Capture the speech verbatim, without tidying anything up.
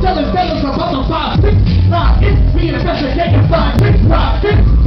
telling fellas about the five, six, nine, it's me investigating five, six, five, six.